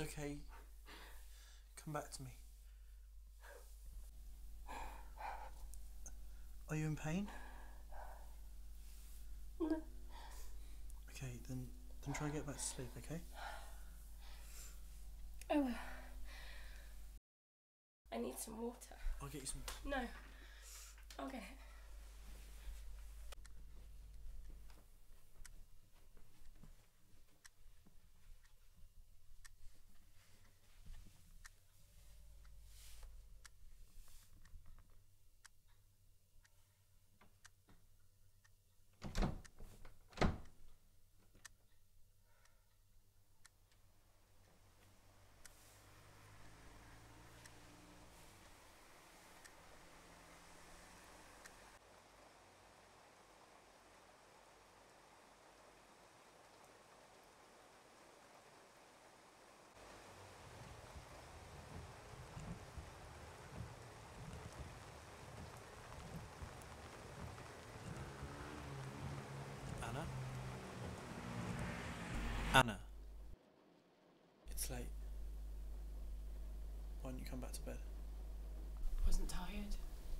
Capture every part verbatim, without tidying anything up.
It's okay. Come back to me. Are you in pain? No. Okay, then then try and get back to sleep, okay? I will. I need some water. I'll get you some. No. I'll get it. Anna? Anna. It's late. Why don't you come back to bed? Wasn't tired.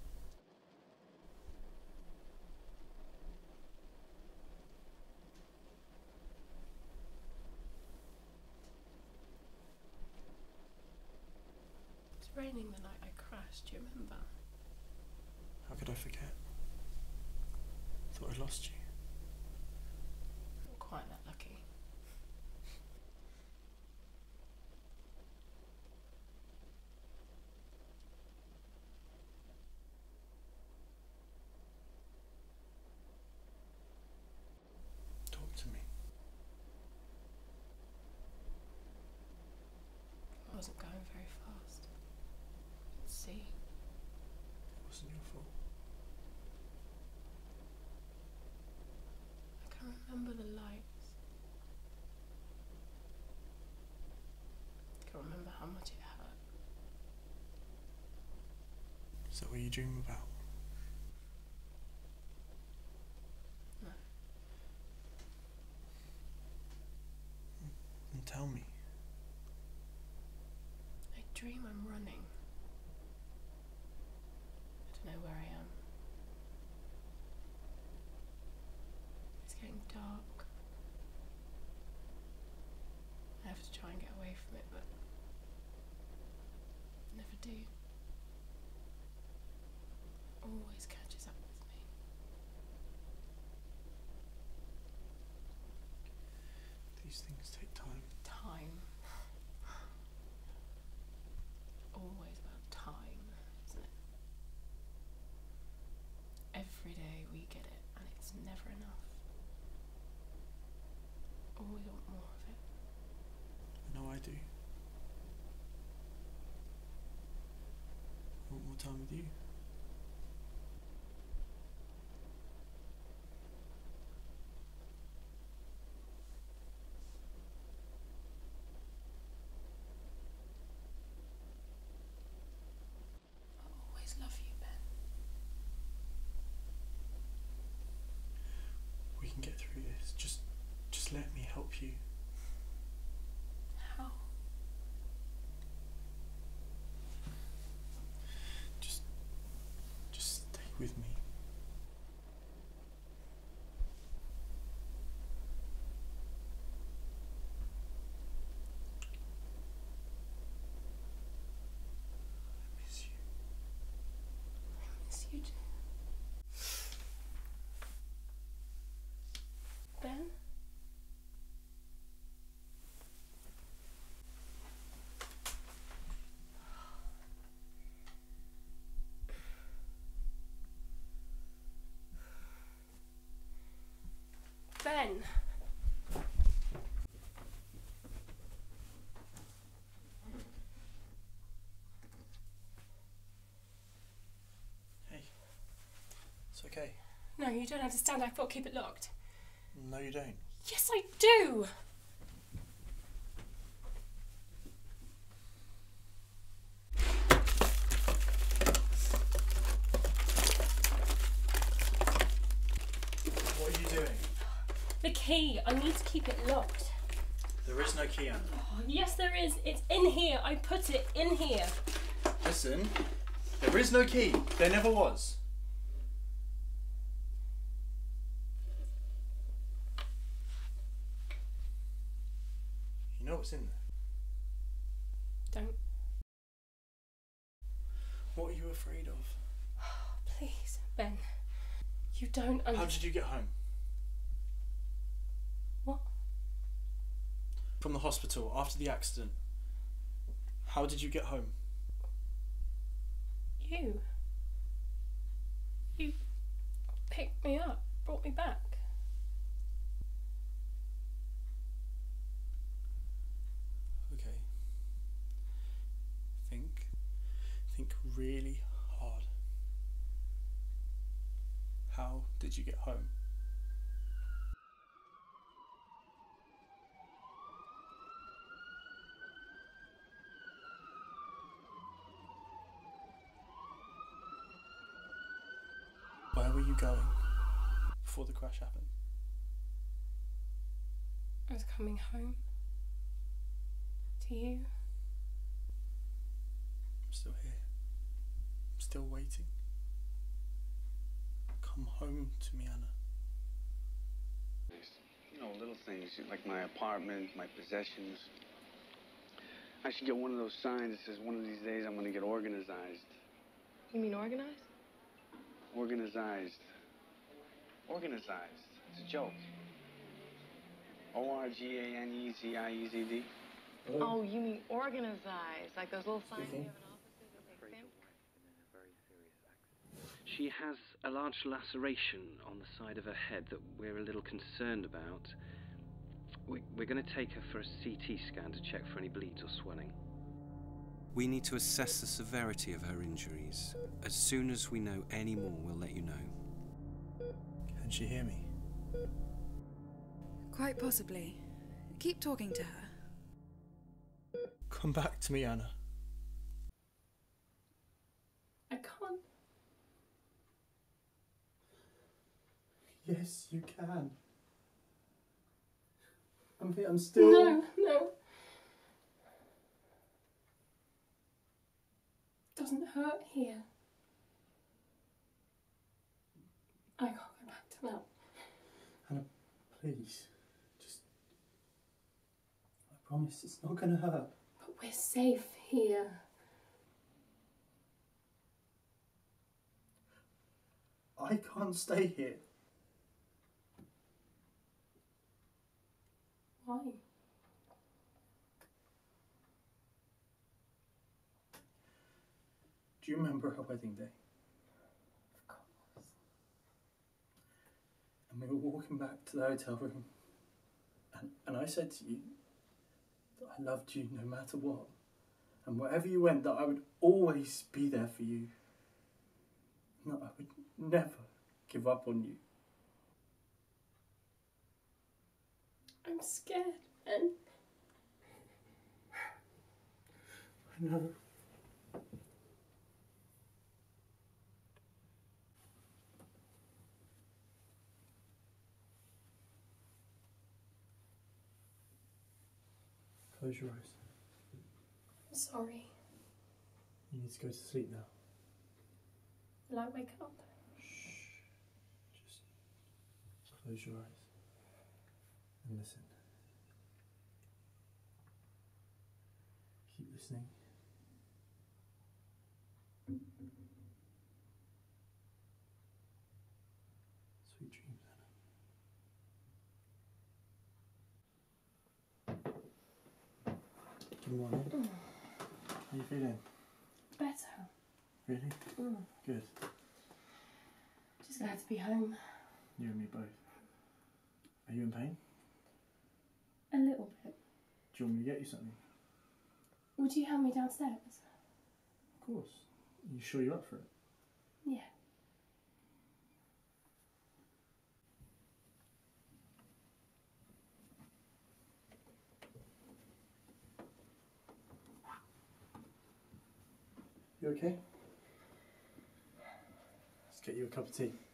It was raining the night I crashed, do you remember? How could I forget? Thought I'd lost you. Not quite that lucky. Talk to me. I wasn't going very fast. See? It wasn't your fault. I can remember the lights. I can remember how much it hurt. Is that what you dream about? No. And tell me. I dream I'm running. I don't know where I am. It's getting dark. I have to try and get away from it, but I never do. Always catches up with me. These things take time. Time. Always about time, isn't it? Every day we get it, and it's never enough. Always want more of it. I know I do. I want more time with you. I'll always love you, Ben. We can get through this. Just, just let me help you. How? Just, just stay with me. I miss you. I miss you too. Ben? Ben! Hey. It's okay. No, you don't understand. I thought keep it locked. No, you don't. Yes, I do! What are you doing? The key. I need to keep it locked. The There is no key, Anna. Oh, yes, there is. It's in here. I put it in here. Listen, there is no key. There never was. You know what's in there? Don't. What are you afraid of? Please, Ben. You don't understand. How did you get home? What? From the hospital after the accident. How did you get home? You. You picked me up, brought me back. Okay. Think. Think really hard. How did you get home? Where were you going before the crash happened? I was coming home. To you. I'm still here. I'm still waiting. Come home to me, Anna. You know, little things like my apartment, my possessions. I should get one of those signs that says one of these days I'm going to get organized. You mean organized? Organized. Organized. It's a joke. O R G A N E Z I E Z D. Oh, you mean organized, like those little signs you have in offices? Okay, Sam? She has a large laceration on the side of her head that we're a little concerned about. We, we're going to take her for a C T scan to check for any bleeds or swelling. We need to assess the severity of her injuries. As soon as we know any more, we'll let you know. Can she hear me? Quite possibly. Keep talking to her. Come back to me, Anna. I can't. Yes, you can. I'm here, I'm still... No, no. It doesn't hurt here. I can't go back to that. Anna, please. Just... I promise it's not gonna hurt. But we're safe here. I can't stay here. Why? Do you remember our wedding day? Of course. And we were walking back to the hotel room. And, and I said to you that I loved you no matter what. And wherever you went, that I would always be there for you. No, I would never give up on you. I'm scared, Ben. I know. Close your eyes. I'm sorry. You need to go to sleep now. Will I wake up? Shh. Just close your eyes and listen. Keep listening. Sweet dreams, Anna. Good morning. Mm. How are you feeling? Better. Really? Mm. Good. Just glad to be home. You and me both. Are you in pain? A little bit. Do you want me to get you something? Would you help me downstairs? Of course. Are you sure you're up for it? Yeah. You okay? Let's get you a cup of tea.